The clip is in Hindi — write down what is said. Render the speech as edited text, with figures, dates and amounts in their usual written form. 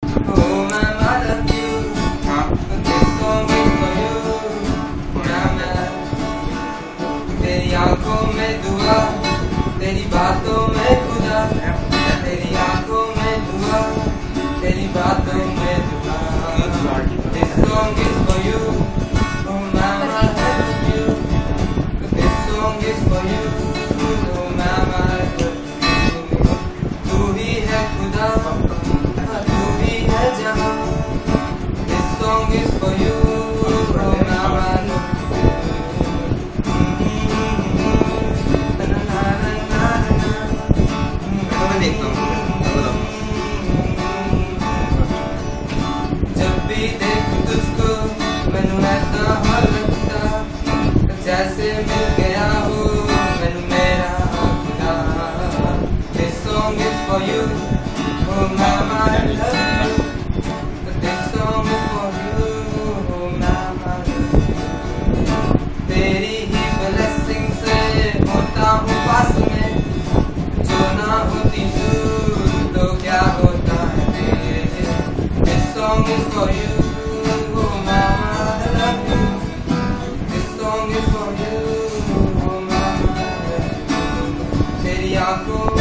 Oh mama, I love you. This song is for you. Mama, तेरी आंखों में दुआ, तेरी बातों में खुदा, तेरी आंखों में दुआ, तेरी बातों में दुआ. This song is for you. Oh mama, I love you. This song is for you. Oh mama, I love you. तू ही है खुदा, तू ही है जहां. This song is for you. Oh mama, I love you. जब भी देखूं तुझको मैनू ऐसा हाल लगता, जैसे मिल गया हो मैनू मेरा खुदा. This song is for you. Oh mama, I love you. This song is for you. Oh mama, I love you. तेरी ही blessing से होता हूँ पास में, जो ना होती तू तो क्या होता है तेरे. This song is for you. Oh mama, I love you. This song is for you. Oh mama, I love you. तेरी आंखों